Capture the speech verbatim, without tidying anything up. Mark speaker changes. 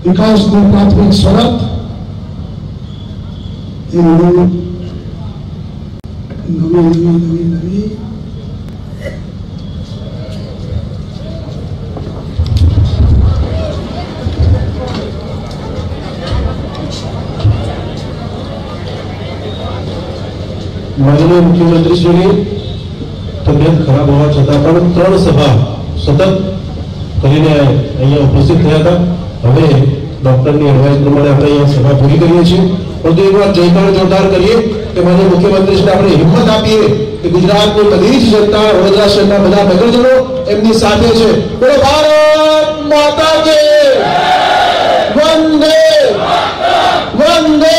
Speaker 1: વિકાસની પ્રાથમિક શરત એ નવી નવી નવી નવી
Speaker 2: माननीय मुख्यमंत्री श्री ने तबियत खराब होवा छता पण त्रण सभा सतत करीने अहींया उपस्थित थया था। हवे डॉक्टर ની એડવાઇસ પ્રમાણે આપણે અહીંયા સભા પૂરી કરીએ છીએ। પરંતુ એક વાર જયકાર જોરદાર કરીએ કે માનनीय મુખ્યમંત્રી શ્રી આપણે હિંમત આપીએ કે ગુજરાતની બધી જ જનતા વડોદરા શહેરના બધા નગરજનો એમની સાથે છે। બોલો ભારત માતા કે વંદે વંદે